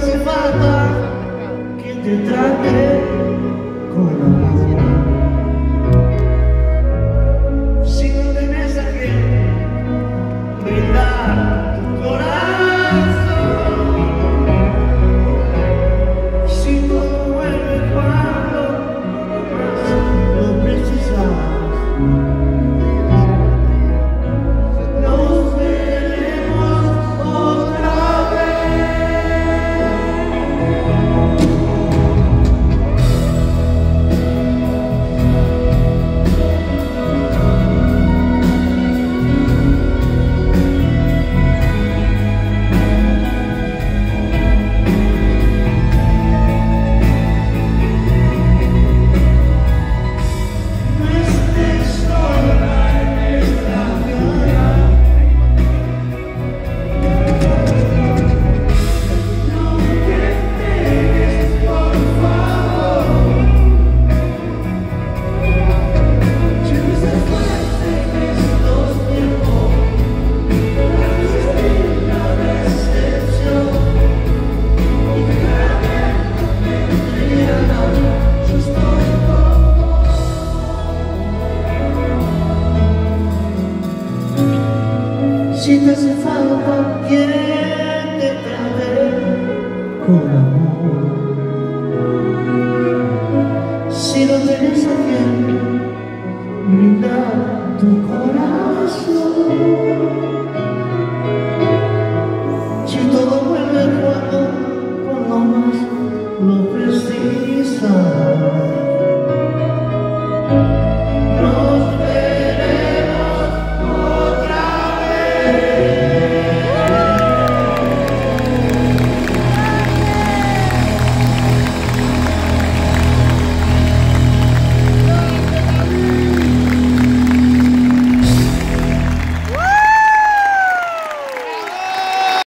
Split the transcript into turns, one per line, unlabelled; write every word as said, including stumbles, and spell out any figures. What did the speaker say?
hace falta que te trate con amor. Si no tenés a quien brindar tu corazón, si todo vuelve cuando más lo precisas, nos veremos otra vez. No estés sola en esta vida, no te pegues, por favor. Si no estás fuerte en estos tiempos para resistir la decepción, y claramente yo estoy con vos. Si te hace falta quien te trate con amor, si no tenés a quien brindar tu corazón, si todo vuelve cuando, cuando más lo precisas,